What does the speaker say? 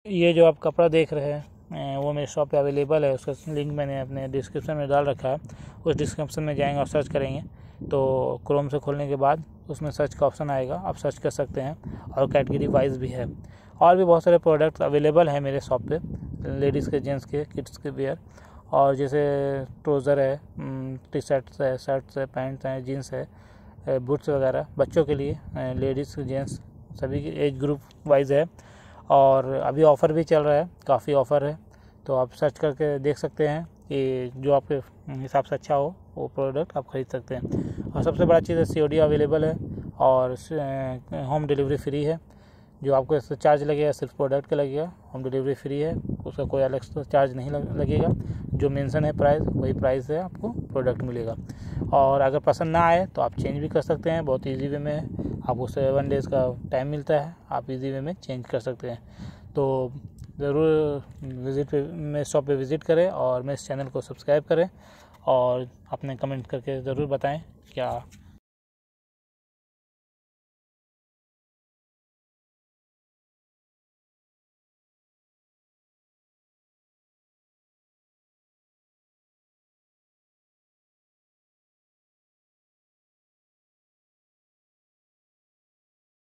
ये जो आप कपड़ा देख रहे हैं वो मेरे शॉप पे अवेलेबल है। उसका लिंक मैंने अपने डिस्क्रिप्शन में डाल रखा है। उस डिस्क्रिप्शन में जाएंगे और सर्च करेंगे तो क्रोम से खोलने के बाद उसमें सर्च का ऑप्शन आएगा, आप सर्च कर सकते हैं। और कैटेगरी वाइज भी है, और भी बहुत सारे प्रोडक्ट अवेलेबल हैं मेरे शॉप पे, लेडीज़ के, जेंट्स के, किड्स के वेयर। और जैसे ट्राउज़र है, टी शर्ट्स है, शर्ट्स है, पैंट्स हैं, जीन्स है, बूट्स वगैरह बच्चों के लिए, लेडीज़ जेंट्स सभी एज ग्रुप वाइज है। और अभी ऑफ़र भी चल रहा है, काफ़ी ऑफ़र है, तो आप सर्च करके देख सकते हैं कि जो आपके हिसाब से अच्छा हो वो प्रोडक्ट आप खरीद सकते हैं। और सबसे बड़ा चीज़ है COD अवेलेबल है, और होम डिलीवरी फ्री है। जो आपको इससे चार्ज लगेगा सिर्फ प्रोडक्ट का लगेगा, होम डिलीवरी फ्री है, उसका कोई अलग से चार्ज नहीं लगेगा। जो मेंशन है प्राइस वही प्राइस है, आपको प्रोडक्ट मिलेगा। और अगर पसंद ना आए तो आप चेंज भी कर सकते हैं, बहुत ईजी वे में है। आपको 7 डेज़ का टाइम मिलता है, आप ईजी वे में चेंज कर सकते हैं। तो ज़रूर मेरे शॉप पे विज़िट करें और मेरे इस चैनल को सब्सक्राइब करें, और अपने कमेंट करके ज़रूर बताएं क्या